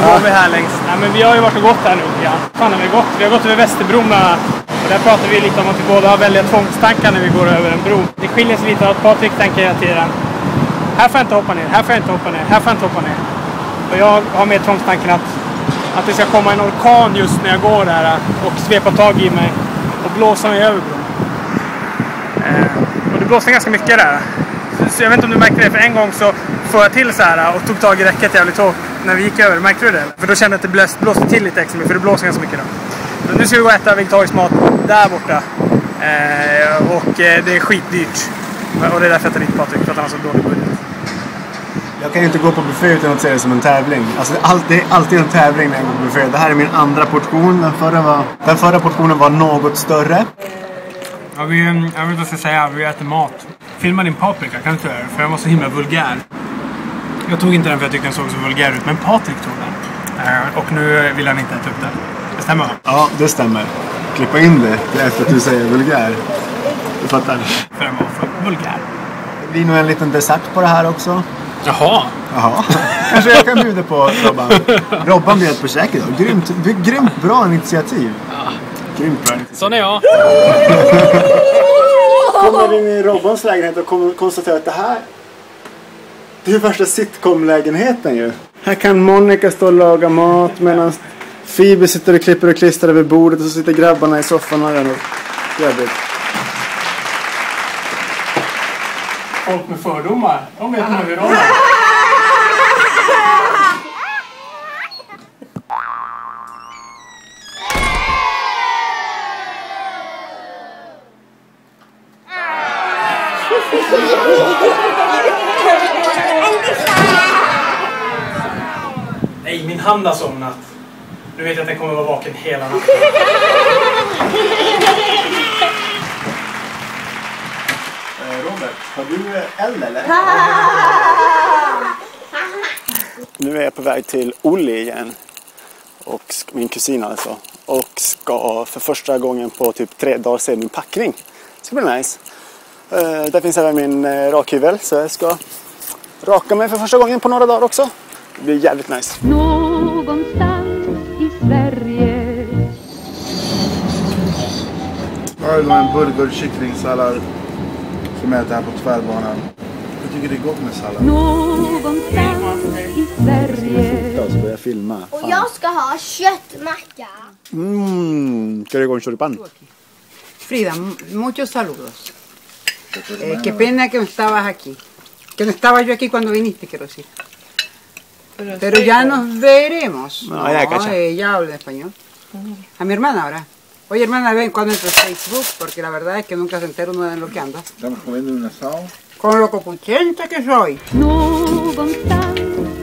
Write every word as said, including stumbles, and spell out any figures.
nu går vi här längs. Nej, men vi har ju varit och gått här nu. Ja. Fan har vi gått? Vi har gått över Västerbron. Och där pratar vi lite om att vi båda har väldigt tvångstankar när vi går över en bro. Det skiljer sig lite att Patrik tänker hela tiden. Här får jag inte hoppa ner, här får jag inte hoppa ner, här får jag inte hoppa ner. Och jag har med tvångstanken att, att det ska komma en orkan just när jag går där och svepa tag i mig och blåsa mig över bron. Eh, och det blåste ganska mycket där. Så jag vet inte om du märkte det, för en gång så får jag till så här och tog tag i räcket jävligt hårt när vi gick över. Märkte du det? För då kände jag att det blåste, blåste till lite extra mycket, för det blåser ganska mycket då. Men nu ska vi gå och äta vegetarisk mat där borta. Eh, och eh, det är skitdyrt. Och det är därför jag tar dit Patrik, för att han har så dålig budget. Jag kan ju inte gå på buffé utan att se det som en tävling. Alltså det är alltid en tävling när jag går på buffé. Det här är min andra portion. Den förra, var, den förra portionen var något större. Ja, vi, jag vill inte säga att vi äter mat. Filma din paprika, kan du inte göra det? För jag var så himla vulgär. Jag tog inte den för jag tyckte den såg så vulgär ut, men Patrik tog den. Uh, och nu vill han inte äta upp den. Det stämmer, va? Ja, det stämmer. Klippa in det efter att du säger vulgär. Du fattar. För den var för vulgär. Det blir nog en liten dessert på det här också. Jaha. Jaha. Kanske jag kan bjuda på Robban. Robban bjöd på käk idag. Grymt, grymt bra initiativ. Ja. Grymt bra initiativ. Sån är jag. Kommer in i Robbans lägenhet och konstaterar att det här, det är värsta sitcom-lägenheten ju. Här kan Monica stå och laga mat medan Phoebe sitter och klipper och klistrar över bordet och så sitter grabbarna i soffan och gör något jävligt. Folk med fördomar, de vet nog hur de är. Nej, min hand har somnat. Nu vet jag att den kommer vara vaken hela natten. Robert, har du eld eller? Nu är jag på väg till Olli igen. Och min kusin alltså. Och ska för första gången på typ tre dagar se min packning. Det ska bli nice. Uh, där finns även min uh, rakhyvel. Så jag ska raka mig för första gången på några dagar också. Det blir jävligt nice. Någonstans i Sverige. Jag har en burger, kycklingsallad som jag äter här på tvärbanan. Jag tycker det är gott med sallad. Någonstans i Sverige. Så börjar jag filma. Och jag ska ha köttmacka. Mmm, ¿qué con choripán? Frida, muchos saludos. Eh, qué pena que no estabas aquí. Que no estaba yo aquí cuando viniste, quiero decir. Pero, Pero ya nos veremos. No, no, ya, cacha. Ella habla español. A mi hermana ahora. Oye, hermana, ven cuando entro a Facebook, porque la verdad es que nunca se entera uno de lo que anda. Estamos comiendo un asado. Con lo copuchenta que soy. Någonstans